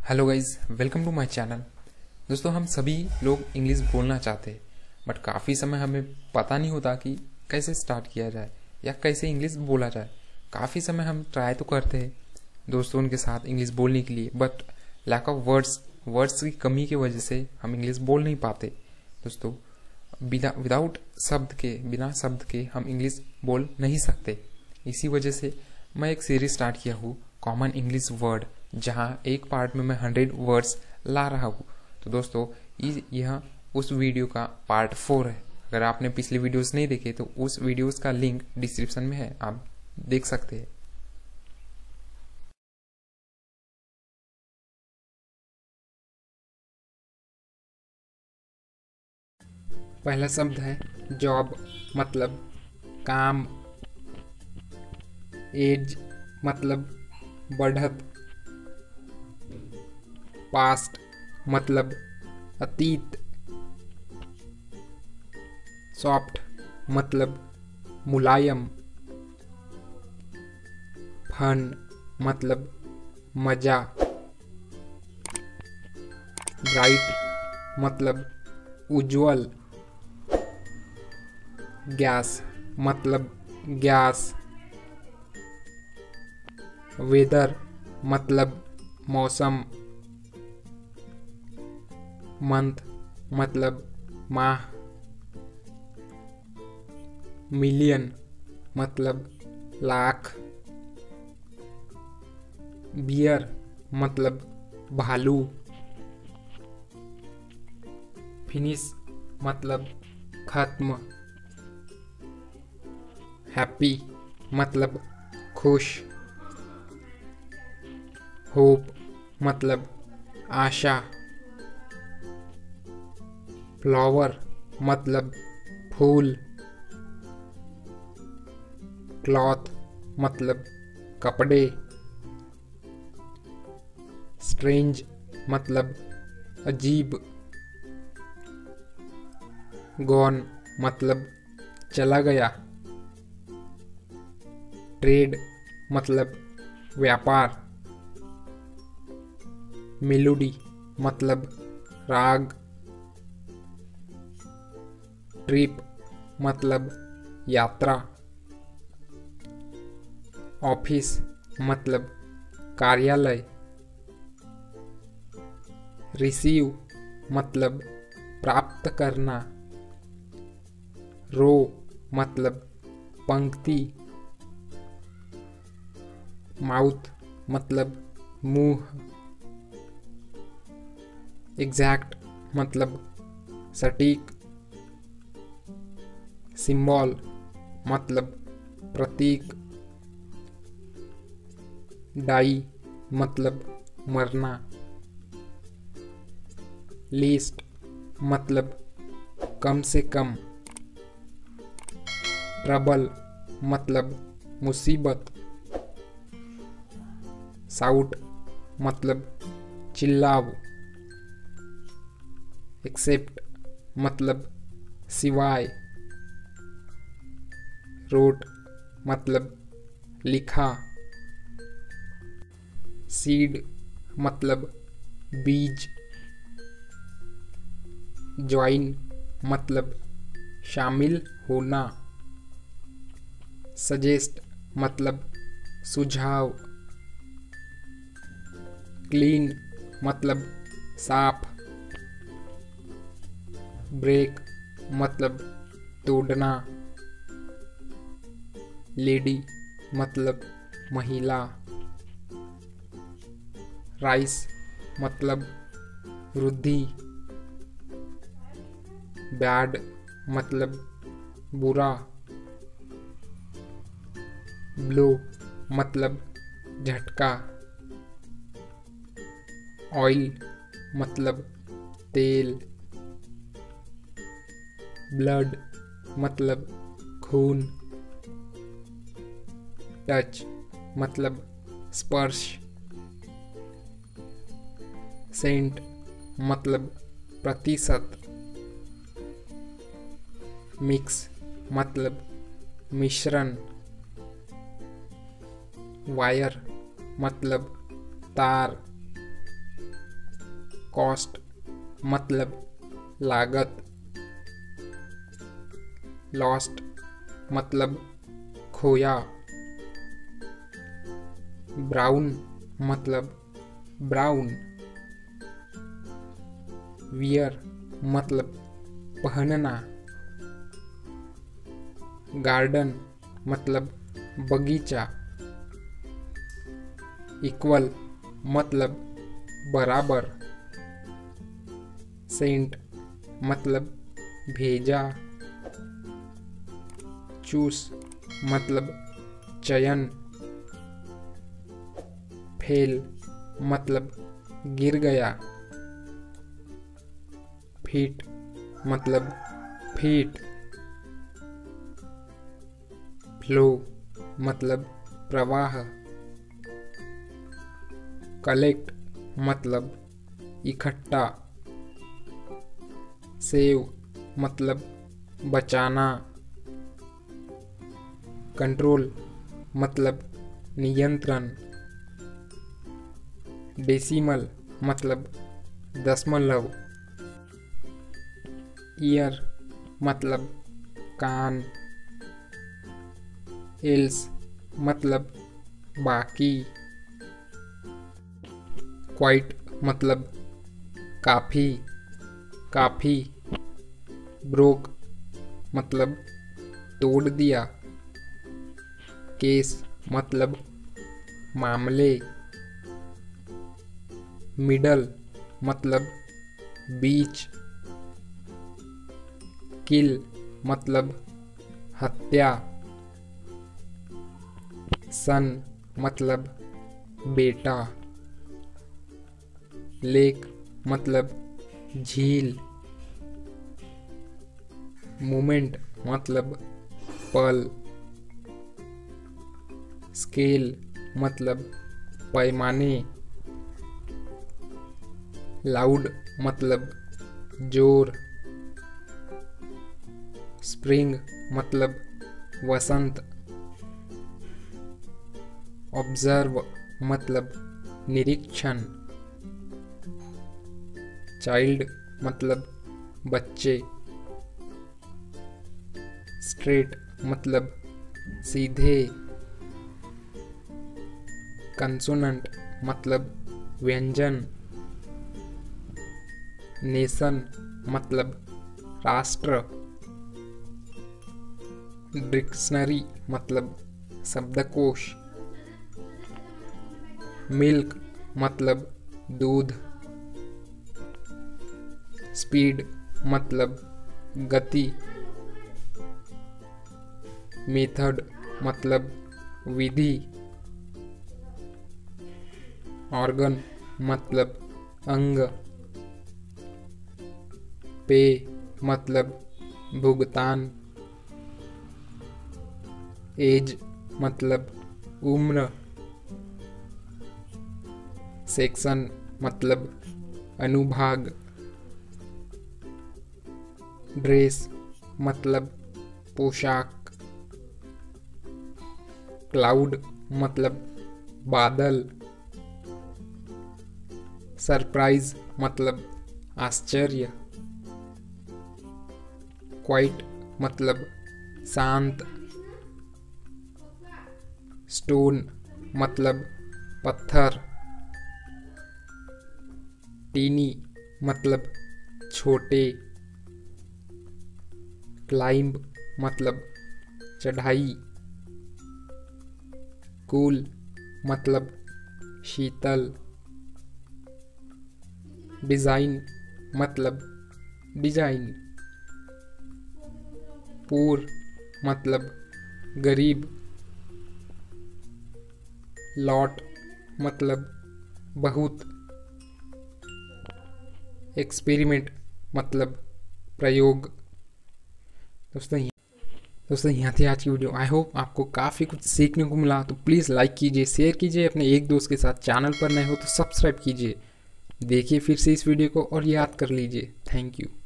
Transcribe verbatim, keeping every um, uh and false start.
Hello guys, welcome to my channel. दोस्तों, हम सभी लोग इंग्लिश बोलना चाहते हैं, बट काफ़ी समय हमें पता नहीं होता कि कैसे स्टार्ट किया जाए या कैसे इंग्लिश बोला जाए। काफ़ी समय हम ट्राई तो करते हैं दोस्तों के साथ इंग्लिश बोलने के लिए, but lack of words words की कमी की वजह से हम इंग्लिश बोल नहीं पाते। दोस्तों, बिना विदाउट शब्द के बिना शब्द के हम इंग्लिश बोल नहीं सकते। इसी वजह से मैं एक सीरीज स्टार्ट किया हूँ, कॉमन इंग्लिश वर्ड, जहाँ एक पार्ट में मैं हंड्रेड वर्ड्स ला रहा हूँ। तो दोस्तों, यह उस वीडियो का पार्ट फोर है। अगर आपने पिछले वीडियोस नहीं देखे तो उस वीडियोस का लिंक डिस्क्रिप्शन में है, आप देख सकते हैं। पहला शब्द है जॉब, मतलब काम। एज मतलब बढ़त। पास्ट मतलब अतीत। सॉफ्ट मतलब मुलायम। फन मतलब मजा। ब्राइट मतलब उज्जवल। गैस मतलब गैस। वेदर मतलब मौसम। मंथ मतलब माह। मिलियन मतलब लाख। बियर मतलब भालू। फिनिश मतलब खत्म। हैप्पी मतलब खुश। होप मतलब आशा। फ्लावर मतलब फूल। क्लॉथ मतलब कपड़े। स्ट्रेंज मतलब अजीब। गॉन मतलब चला गया। ट्रेड मतलब व्यापार। मेलोडी मतलब राग। ट्रिप मतलब यात्रा। ऑफिस मतलब कार्यालय। रिसीव मतलब प्राप्त करना। रो मतलब पंक्ति। माउथ मतलब मुंह। एग्जैक्ट मतलब सटीक। सिंबल मतलब प्रतीक। डाई मतलब मरना। लीस्ट मतलब कम से कम। ट्रबल मतलब मुसीबत। साउट मतलब चिल्लाव। एक्सेप्ट मतलब सिवाय। रोट मतलब लिखा। सीड मतलब बीज। ज्वाइन मतलब शामिल होना। सजेस्ट मतलब सुझाव। क्लीन मतलब साफ। ब्रेक मतलब तोड़ना। लेडी मतलब महिला। राइस मतलब वृद्धि। बैड मतलब बुरा। ब्लो मतलब झटका। ऑयल मतलब तेल। ब्लड मतलब खून। टच मतलब स्पर्श। सेंट मतलब प्रतिशत। मिक्स मतलब मिश्रण। वायर मतलब तार। कॉस्ट मतलब लागत, लॉस्ट मतलब खोया, ब्राउन मतलब ब्राउन, वियर मतलब पहनना, गार्डन मतलब बगीचा, इक्वल मतलब बराबर, सेंट मतलब भेजा, चूस मतलब चयन, फेल मतलब गिर गया, फीट मतलब फीट, फ्लो मतलब प्रवाह, कलेक्ट मतलब इकट्ठा, सेव मतलब बचाना, कंट्रोल मतलब नियंत्रण, डेसिमल मतलब दशमलव, ईयर मतलब कान, एल्स मतलब बाकी, क्वाइट मतलब काफी काफी, ब्रोक मतलब तोड़ दिया, केस मतलब मामले, मिडल मतलब बीच, किल मतलब हत्या, सन मतलब बेटा, लेक मतलब झील, मोमेंट मतलब पल, स्केल मतलब पैमाने, लाउड मतलब जोर, स्प्रिंग मतलब वसंत, ऑब्जर्व मतलब निरीक्षण, चाइल्ड मतलब बच्चे, स्ट्रेट मतलब सीधे, कंसोनेंट मतलब व्यंजन, नेशन मतलब राष्ट्र, डिक्शनरी मतलब शब्दकोश, मिल्क मतलब दूध, स्पीड मतलब गति, मेथड मतलब विधि, ऑर्गन मतलब अंग, पे मतलब भुगतान, एज मतलब उम्र, सेक्शन मतलब अनुभाग, ड्रेस मतलब पोशाक, क्लाउड मतलब बादल, सरप्राइज मतलब आश्चर्य, क्वाइट मतलब शांत, स्टोन मतलब पत्थर, टीनी मतलब छोटे, क्लाइंब मतलब चढ़ाई, कूल मतलब शीतल, डिजाइन मतलब डिजाइन, पूर मतलब गरीब, लॉट मतलब बहुत, एक्सपेरिमेंट मतलब प्रयोग। दोस्तों दोस्तों यहाँ थी आज की वीडियो। आई होप आपको काफ़ी कुछ सीखने को मिला। तो प्लीज़ लाइक कीजिए, शेयर कीजिए अपने एक दोस्त के साथ। चैनल पर नए हो तो सब्सक्राइब कीजिए। देखिए फिर से इस वीडियो को और याद कर लीजिए। Thank you.